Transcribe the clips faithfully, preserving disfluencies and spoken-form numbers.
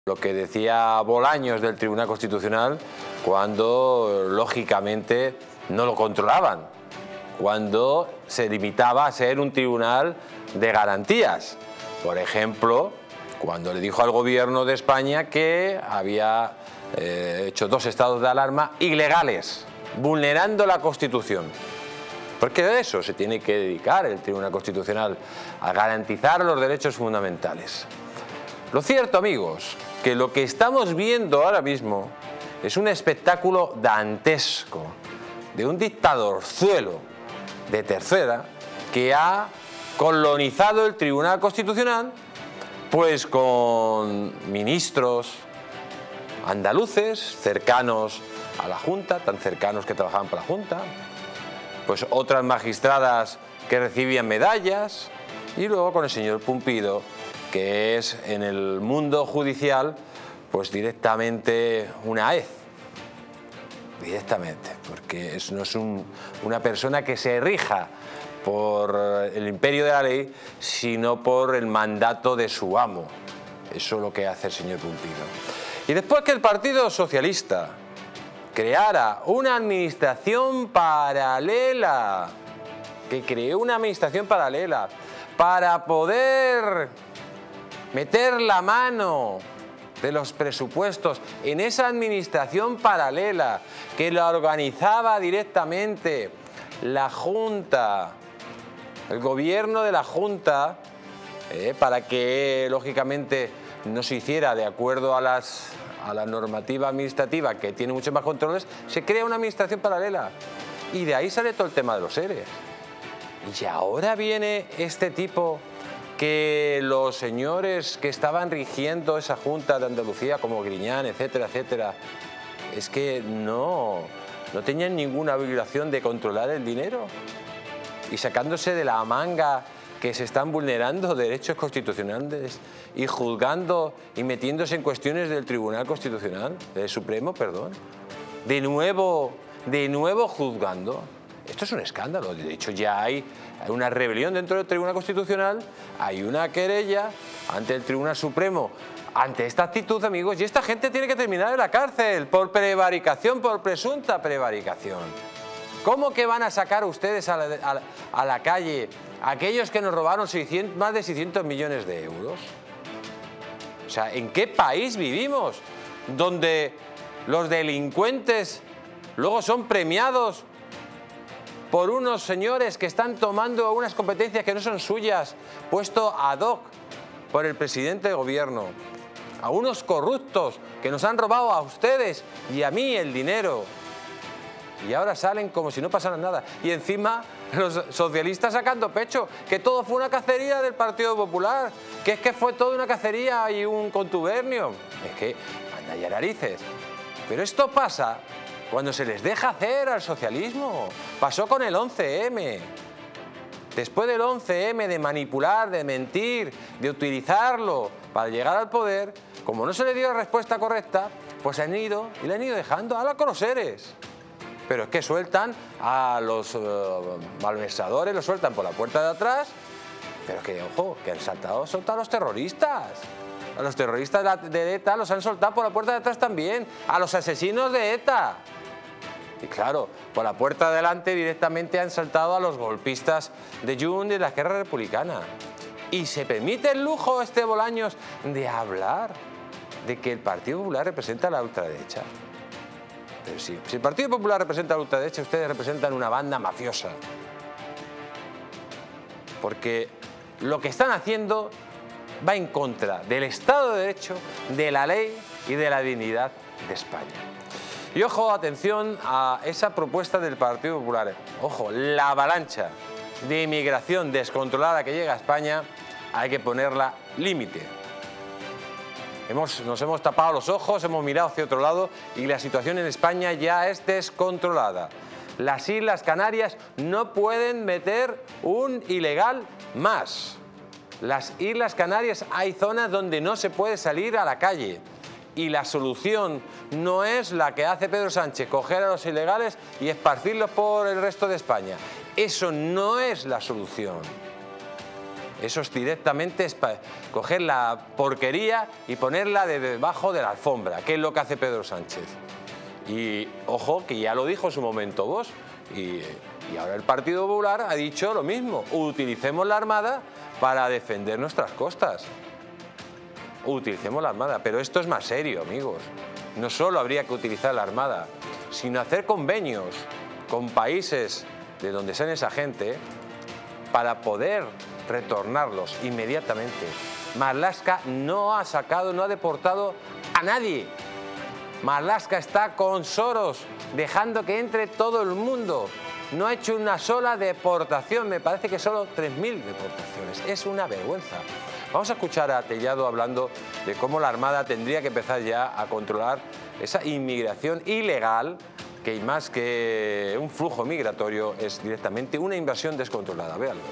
Lo que decía Bolaños del Tribunal Constitucional cuando, lógicamente, no lo controlaban, cuando se limitaba a ser un tribunal de garantías. Por ejemplo, cuando le dijo al gobierno de España que había eh, hecho dos estados de alarma ilegales, vulnerando la Constitución. Porque de eso se tiene que dedicar el Tribunal Constitucional, a garantizar los derechos fundamentales. Lo cierto, amigos, que lo que estamos viendo ahora mismo es un espectáculo dantesco de un dictadorzuelo de tercera que ha colonizado el Tribunal Constitucional, pues con ministros andaluces cercanos a la Junta, tan cercanos que trabajaban para la Junta, pues otras magistradas que recibían medallas, y luego con el señor Pumpido, que es en el mundo judicial pues directamente una hez, directamente, porque es, no es un, una persona que se rija por el imperio de la ley, sino por el mandato de su amo. Eso es lo que hace el señor Pumpido. Y después que el Partido Socialista creara una administración paralela, que creó una administración paralela para poder meter la mano de los presupuestos en esa administración paralela que la organizaba directamente la Junta, el gobierno de la Junta, eh, para que lógicamente no se hiciera de acuerdo a, las, a la normativa administrativa, que tiene muchos más controles, se crea una administración paralela y de ahí sale todo el tema de los seres. Y ahora viene este tipo que los señores que estaban rigiendo esa Junta de Andalucía, como Griñán, etcétera, etcétera, es que no, no tenían ninguna obligación de controlar el dinero y sacándose de la manga que se están vulnerando derechos constitucionales y juzgando y metiéndose en cuestiones del Tribunal Constitucional, del Supremo, perdón, de nuevo, de nuevo juzgando. Esto es un escándalo. De hecho, ya hay una rebelión dentro del Tribunal Constitucional, hay una querella ante el Tribunal Supremo ante esta actitud, amigos, y esta gente tiene que terminar en la cárcel por prevaricación, por presunta prevaricación. ¿Cómo que van a sacar ustedes a la, a la, a la calle a aquellos que nos robaron seiscientos, más de seiscientos millones de euros? O sea, ¿en qué país vivimos donde los delincuentes luego son premiados por unos señores que están tomando unas competencias que no son suyas, puesto ad hoc por el presidente de gobierno, a unos corruptos que nos han robado a ustedes y a mí el dinero, y ahora salen como si no pasara nada, y encima los socialistas sacando pecho, que todo fue una cacería del Partido Popular, que es que fue toda una cacería y un contubernio. Es que, anda ya narices. Pero esto pasa cuando se les deja hacer al socialismo. Pasó con el once eme. Después del once eme, de manipular, de mentir, de utilizarlo para llegar al poder, como no se le dio la respuesta correcta, pues han ido y le han ido dejando a los conoceres. Pero es que sueltan a los uh, malversadores, los sueltan por la puerta de atrás, pero que, ojo, que han saltado, soltado a los terroristas. A los terroristas de ETA los han soltado por la puerta de atrás también, a los asesinos de ETA. Y claro, por la puerta de adelante directamente han saltado a los golpistas de Jun de la guerra republicana. Y se permite el lujo este Bolaños de hablar de que el Partido Popular representa a la ultraderecha. Pero sí, si el Partido Popular representa a la ultraderecha, ustedes representan una banda mafiosa. Porque lo que están haciendo va en contra del Estado de Derecho, de la ley y de la dignidad de España. Y ojo, atención a esa propuesta del Partido Popular. Ojo, la avalancha de inmigración descontrolada que llega a España, hay que ponerla límite. Hemos, nos hemos tapado los ojos, hemos mirado hacia otro lado y la situación en España ya es descontrolada. Las Islas Canarias no pueden meter un ilegal más. Las Islas Canarias hay zonas donde no se puede salir a la calle. Y la solución no es la que hace Pedro Sánchez, coger a los ilegales y esparcirlos por el resto de España. Eso no es la solución. Eso es directamente es coger la porquería y ponerla de debajo de la alfombra, que es lo que hace Pedro Sánchez. Y ojo, que ya lo dijo en su momento Vox, y, y ahora el Partido Popular ha dicho lo mismo: utilicemos la Armada para defender nuestras costas. Utilicemos la Armada, pero esto es más serio, amigos. No solo habría que utilizar la Armada, sino hacer convenios con países de donde sale esa gente para poder retornarlos inmediatamente. Marlaska no ha sacado, no ha deportado a nadie. Marlaska está con Soros, dejando que entre todo el mundo. No ha hecho una sola deportación, me parece que solo tres mil deportaciones. Es una vergüenza. Vamos a escuchar a Tellado hablando de cómo la Armada tendría que empezar ya a controlar esa inmigración ilegal, que más que un flujo migratorio es directamente una invasión descontrolada. Véanlo.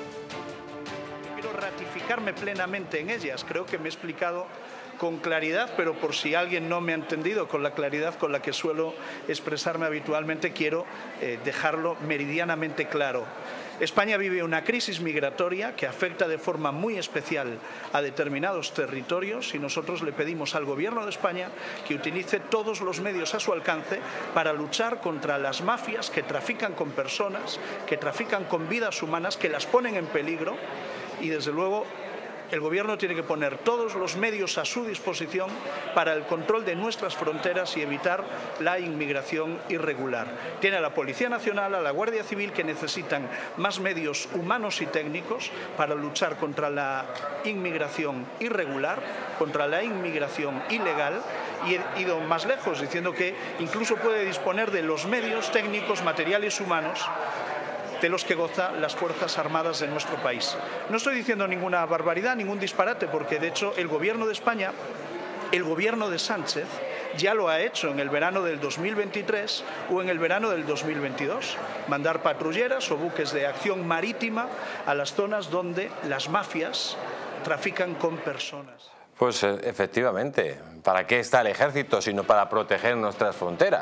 Quiero ratificarme plenamente en ellas. Creo que me he explicado con claridad, pero por si alguien no me ha entendido con la claridad con la que suelo expresarme habitualmente, quiero eh, dejarlo meridianamente claro. España vive una crisis migratoria que afecta de forma muy especial a determinados territorios y nosotros le pedimos al Gobierno de España que utilice todos los medios a su alcance para luchar contra las mafias que trafican con personas, que trafican con vidas humanas, que las ponen en peligro, y desde luego el Gobierno tiene que poner todos los medios a su disposición para el control de nuestras fronteras y evitar la inmigración irregular. Tiene a la Policía Nacional, a la Guardia Civil, que necesitan más medios humanos y técnicos para luchar contra la inmigración irregular, contra la inmigración ilegal, y he ido más lejos diciendo que incluso puede disponer de los medios técnicos, materiales, humanos de los que gozan las Fuerzas Armadas de nuestro país. No estoy diciendo ninguna barbaridad, ningún disparate, porque de hecho el Gobierno de España, el Gobierno de Sánchez, ya lo ha hecho en el verano del dos mil veintitrés o en el verano del dos mil veintidós. Mandar patrulleras o buques de acción marítima a las zonas donde las mafias trafican con personas. Pues efectivamente, ¿para qué está el ejército sino para proteger nuestras fronteras?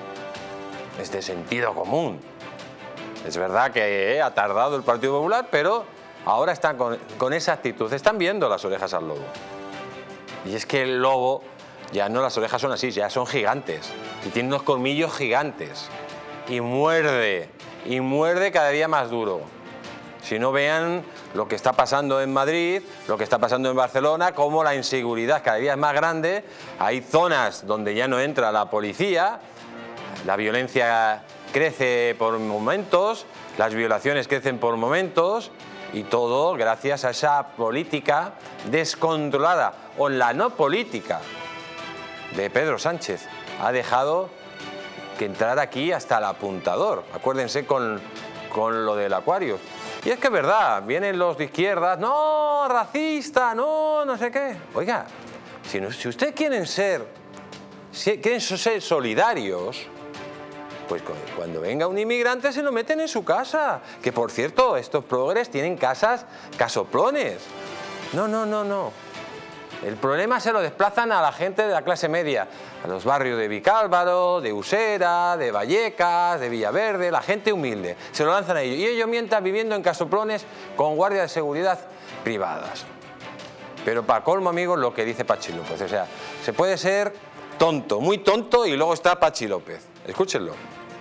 Es de sentido común. Es verdad que ha tardado el Partido Popular, pero ahora están con, con esa actitud. Están viendo las orejas al lobo. Y es que el lobo, ya no las orejas son así, ya son gigantes. Y tiene unos colmillos gigantes. Y muerde, y muerde cada día más duro. Si no, vean lo que está pasando en Madrid, lo que está pasando en Barcelona, cómo la inseguridad cada día es más grande. Hay zonas donde ya no entra la policía, la violencia crece por momentos, las violaciones crecen por momentos, y todo gracias a esa política descontrolada, o la no política de Pedro Sánchez. Ha dejado que entrara aquí hasta el apuntador. Acuérdense con, con lo del Aquarius. Y es que es verdad, vienen los de izquierdas, no, racista, no, no sé qué. Oiga, si, no, si ustedes quieren ser, si quieren ser solidarios, pues cuando venga un inmigrante se lo meten en su casa. Que por cierto, estos progres tienen casas casoplones. No, no, no, no. El problema se lo desplazan a la gente de la clase media, a los barrios de Vicálvaro, de Usera, de Vallecas, de Villaverde, la gente humilde. Se lo lanzan a ellos. Y ellos mientras viviendo en casoplones con guardias de seguridad privadas. Pero para colmo, amigos, lo que dice Pachi López. O sea, se puede ser tonto, muy tonto, y luego está Pachi López. Escúchenlo.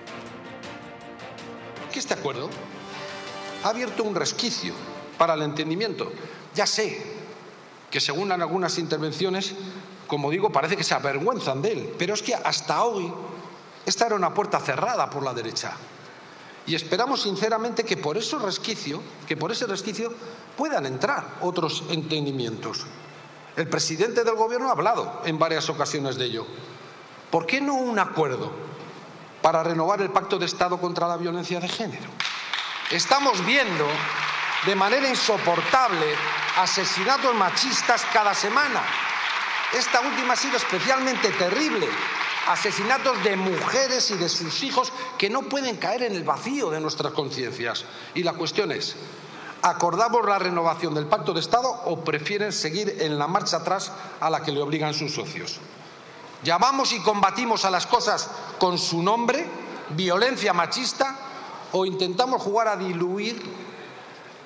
Que este acuerdo ha abierto un resquicio para el entendimiento. Ya sé que según algunas intervenciones, como digo, parece que se avergüenzan de él, pero es que hasta hoy esta era una puerta cerrada por la derecha. Y esperamos sinceramente que por ese resquicio, que por ese resquicio puedan entrar otros entendimientos. El presidente del Gobierno ha hablado en varias ocasiones de ello. ¿Por qué no un acuerdo para renovar el Pacto de Estado contra la violencia de género? Estamos viendo de manera insoportable asesinatos machistas cada semana. Esta última ha sido especialmente terrible. Asesinatos de mujeres y de sus hijos que no pueden caer en el vacío de nuestras conciencias. Y la cuestión es, ¿acordamos la renovación del Pacto de Estado o prefieren seguir en la marcha atrás a la que le obligan sus socios? ¿Llamamos y combatimos a las cosas con su nombre, violencia machista, o intentamos jugar a diluir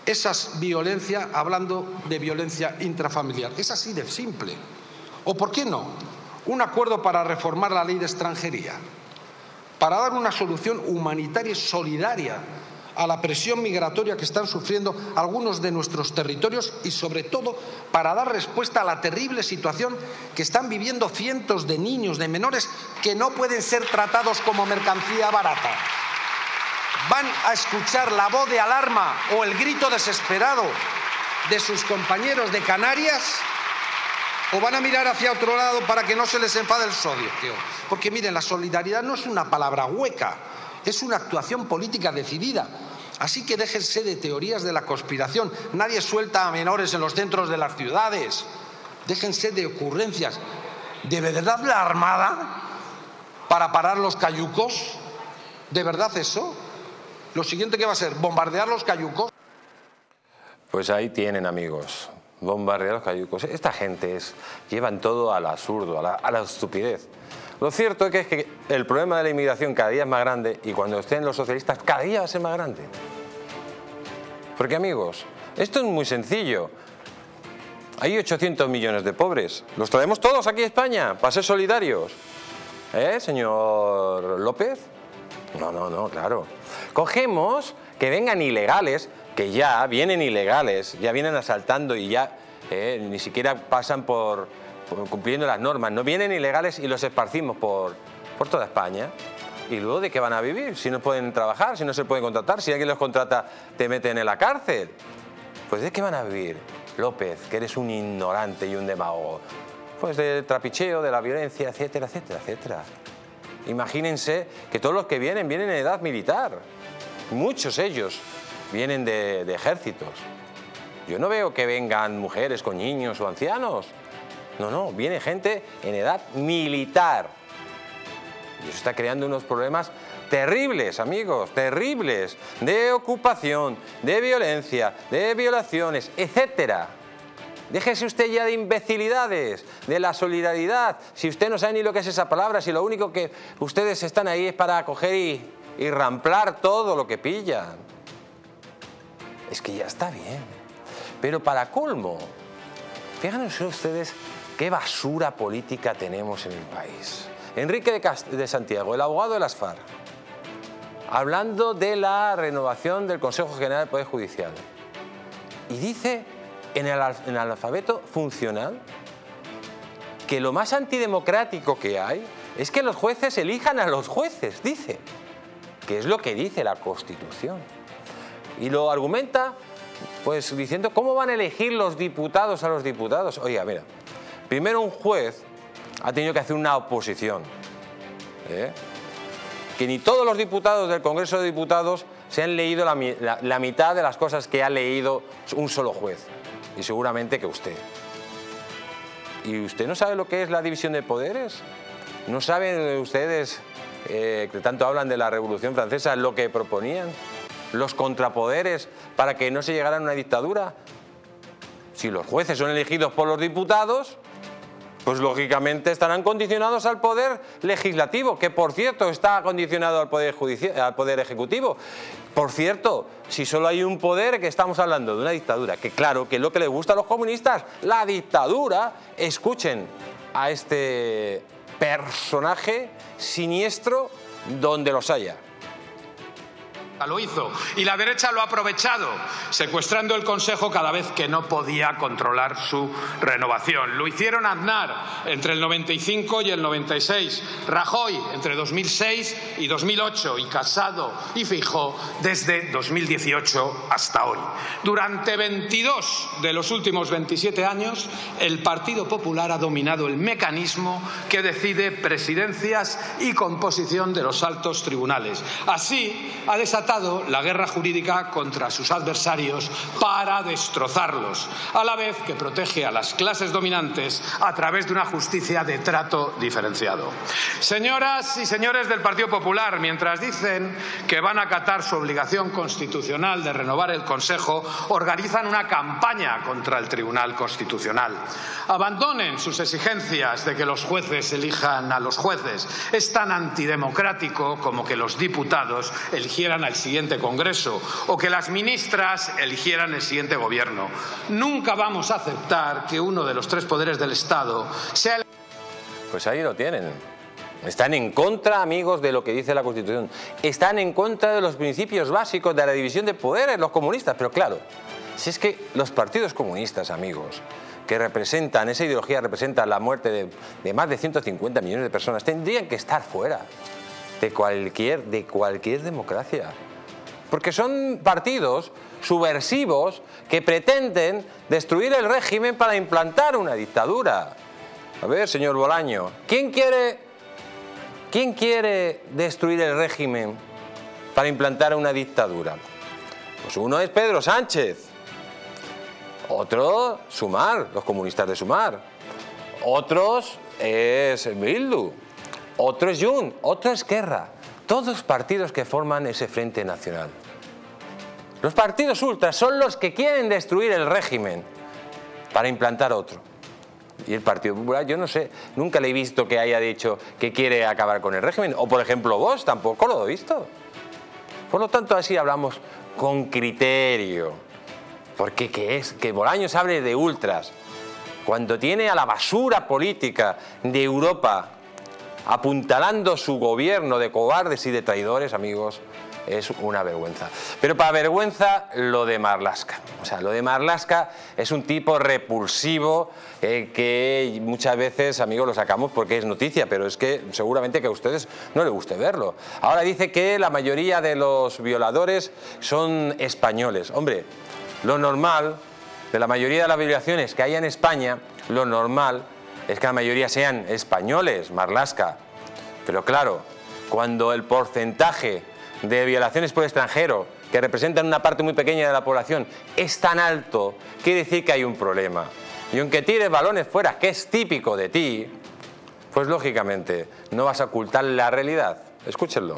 esa violencia hablando de violencia intrafamiliar. Es así de simple. ¿O por qué no? Un acuerdo para reformar la ley de extranjería, para dar una solución humanitaria y solidaria a la presión migratoria que están sufriendo algunos de nuestros territorios y, sobre todo, para dar respuesta a la terrible situación que están viviendo cientos de niños, de menores, que no pueden ser tratados como mercancía barata. ¿Van a escuchar la voz de alarma o el grito desesperado de sus compañeros de Canarias? ¿O van a mirar hacia otro lado para que no se les enfade el sodio? Porque miren, la solidaridad no es una palabra hueca, es una actuación política decidida. Así que déjense de teorías de la conspiración. Nadie suelta a menores en los centros de las ciudades. Déjense de ocurrencias. ¿De verdad la Armada para parar los cayucos? ¿De verdad eso? Lo siguiente que va a ser, bombardear los cayucos. Pues ahí tienen, amigos. Bombardear los cayucos. Esta gente es, llevan todo al absurdo, a la, a la estupidez. Lo cierto es que, es que el problema de la inmigración cada día es más grande y cuando estén los socialistas cada día va a ser más grande. Porque, amigos, esto es muy sencillo. Hay ochocientos millones de pobres. Los traemos todos aquí a España para ser solidarios. ¿Eh, señor López? No, no, no, claro. Cogemos que vengan ilegales, que ya vienen ilegales, ya vienen asaltando y ya eh, ni siquiera pasan por... cumpliendo las normas, no vienen ilegales y los esparcimos por, por toda España. ¿Y luego de qué van a vivir? Si no pueden trabajar, si no se pueden contratar, si alguien los contrata te meten en la cárcel. Pues ¿de qué van a vivir? López, que eres un ignorante y un demagogo. Pues del trapicheo, de la violencia, etcétera, etcétera, etcétera. Imagínense que todos los que vienen, vienen en edad militar. Muchos ellos vienen de, de ejércitos. Yo no veo que vengan mujeres con niños o ancianos. No, no, viene gente en edad militar. Y eso está creando unos problemas terribles, amigos, terribles, de ocupación, de violencia, de violaciones, etcétera. Déjese usted ya de imbecilidades, de la solidaridad. Si usted no sabe ni lo que es esa palabra, si lo único que ustedes están ahí es para coger y, y ramplar todo lo que pillan. Es que ya está bien. Pero para colmo, fíjense ustedes qué basura política tenemos en el país. Enrique de, Cast de Santiago, el abogado de las FARC, hablando de la renovación del Consejo General del Poder Judicial. Y dice en el, en el alfabeto funcional que lo más antidemocrático que hay es que los jueces elijan a los jueces, dice, que es lo que dice la Constitución. Y lo argumenta pues diciendo cómo van a elegir los diputados a los diputados. Oiga, mira, primero un juez ha tenido que hacer una oposición, ¿eh? Que ni todos los diputados del Congreso de Diputados se han leído la, la, la mitad de las cosas que ha leído un solo juez, y seguramente que usted. ¿Y usted no sabe lo que es la división de poderes? ¿No saben ustedes, eh, que tanto hablan de la Revolución Francesa, lo que proponían? Los contrapoderes para que no se llegara a una dictadura. Si los jueces son elegidos por los diputados, pues lógicamente estarán condicionados al poder legislativo, que por cierto está condicionado al poder judicial, al poder ejecutivo. Por cierto, si solo hay un poder, que estamos hablando de una dictadura, que claro, que es lo que les gusta a los comunistas, la dictadura. Escuchen a este personaje siniestro donde los haya. Lo hizo y la derecha lo ha aprovechado, secuestrando el Consejo cada vez que no podía controlar su renovación. Lo hicieron Aznar entre el noventa y cinco y el noventa y seis, Rajoy entre dos mil seis y dos mil ocho y Casado y Feijóo desde dos mil dieciocho hasta hoy. Durante veintidós de los últimos veintisiete años, el Partido Popular ha dominado el mecanismo que decide presidencias y composición de los altos tribunales. Así ha desatado la guerra jurídica contra sus adversarios para destrozarlos, a la vez que protege a las clases dominantes a través de una justicia de trato diferenciado. Señoras y señores del Partido Popular, mientras dicen que van a acatar su obligación constitucional de renovar el Consejo, organizan una campaña contra el Tribunal Constitucional. Abandonen sus exigencias de que los jueces elijan a los jueces. Es tan antidemocrático como que los diputados eligieran al el siguiente Congreso o que las ministras eligieran el siguiente gobierno. Nunca vamos a aceptar que uno de los tres poderes del Estado sea el... Pues ahí lo tienen. Están en contra, amigos, de lo que dice la Constitución. Están en contra de los principios básicos de la división de poderes, los comunistas. Pero claro, si es que los partidos comunistas, amigos, que representan, esa ideología representa la muerte de, de más de ciento cincuenta millones de personas, tendrían que estar fuera de cualquier, de cualquier democracia. Porque son partidos subversivos que pretenden destruir el régimen para implantar una dictadura. A ver, señor Bolaño, ¿quién quiere, ¿quién quiere destruir el régimen para implantar una dictadura? Pues uno es Pedro Sánchez, otro Sumar, los comunistas de Sumar, otros es Bildu, otro es Jun, otro es Esquerra, todos partidos que forman ese Frente Nacional. Los partidos ultras son los que quieren destruir el régimen para implantar otro. Y el Partido Popular, yo no sé, nunca le he visto que haya dicho que quiere acabar con el régimen. O por ejemplo vos, tampoco lo he visto. Por lo tanto, así hablamos con criterio. Porque ¿qué es? Que Bolaños hable de ultras, cuando tiene a la basura política de Europa apuntalando su gobierno de cobardes y de traidores, amigos, es una vergüenza. Pero para vergüenza lo de Marlaska. O sea, lo de Marlaska es un tipo repulsivo eh, que muchas veces, amigos, lo sacamos porque es noticia, pero es que seguramente que a ustedes no les guste verlo. Ahora dice que la mayoría de los violadores son españoles. Hombre, lo normal de la mayoría de las violaciones que hay en España, lo normal es que la mayoría sean españoles, Marlaska. Pero claro, cuando el porcentaje de violaciones por extranjero, que representan una parte muy pequeña de la población, es tan alto, quiere decir que hay un problema. Y aunque tires balones fuera, que es típico de ti, pues lógicamente no vas a ocultar la realidad. Escúchenlo.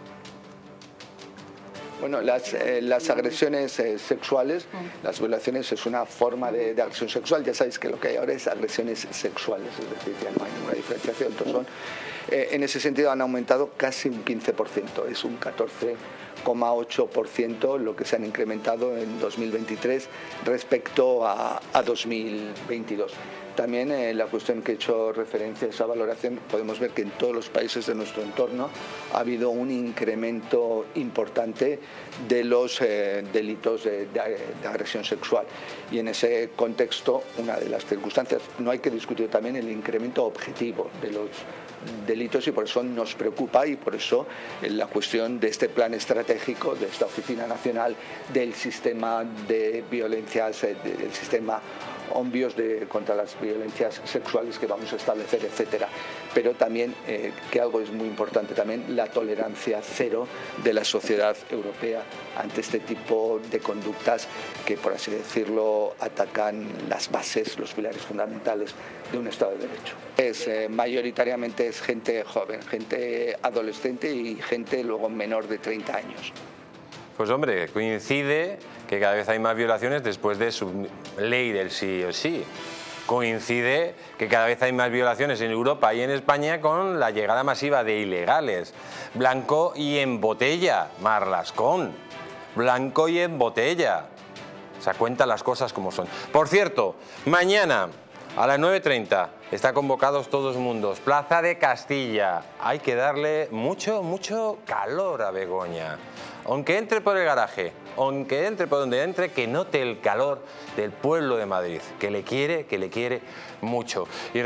Bueno, las, eh, las agresiones eh, sexuales, las violaciones es una forma de, de agresión sexual. Ya sabéis que lo que hay ahora es agresiones sexuales, es decir, ya no hay ninguna diferenciación. Entonces son, eh, en ese sentido han aumentado casi un quince por ciento, es un catorce coma ocho por ciento lo que se han incrementado en dos mil veintitrés respecto a, a dos mil veintidós. También eh, la cuestión que he hecho referencia a esa valoración, podemos ver que en todos los países de nuestro entorno ha habido un incremento importante de los eh, delitos de, de, de agresión sexual. Y en ese contexto, una de las circunstancias, no hay que discutir también el incremento objetivo de los delitos, y por eso nos preocupa, y por eso la cuestión de este plan estratégico, de esta Oficina Nacional del Sistema de Violencias, del Sistema OMVIOS de, contra las violencias sexuales que vamos a establecer, etcétera. Pero también, eh, que algo es muy importante también, la tolerancia cero de la sociedad europea ante este tipo de conductas que, por así decirlo, atacan las bases, los pilares fundamentales de un Estado de Derecho. Es, eh, mayoritariamente es gente joven, gente adolescente y gente luego menor de treinta años. Pues hombre, coincide que cada vez hay más violaciones después de su ley del sí o sí. Coincide que cada vez hay más violaciones en Europa y en España con la llegada masiva de ilegales. Blanco y en botella, Marlascón. Blanco y en botella. O sea, cuenta las cosas como son. Por cierto, mañana a las nueve y treinta está convocados todos mundos. Plaza de Castilla. Hay que darle mucho, mucho calor a Begoña. Aunque entre por el garaje, aunque entre por donde entre, que note el calor del pueblo de Madrid, que le quiere, que le quiere mucho. Y